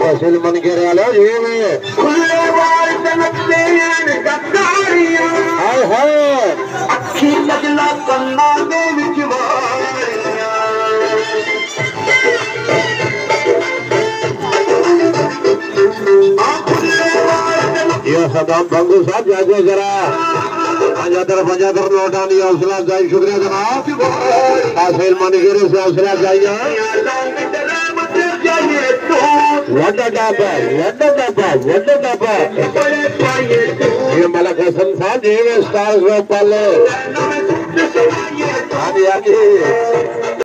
असल मन के रहा ये में खुले वाल चमकते हैं गद्दारियां हाय हाय अखी लगला कन्ना दे विच वारियां ये सदाम भंगू साहब जाके जरा 75 लौटा दिया हौसला अफजाई शुक्रिया जनाब हासिल मनगिरी से हौसला अफजाई ये मलक हसन साहब जी स्टार पाले हाँ जी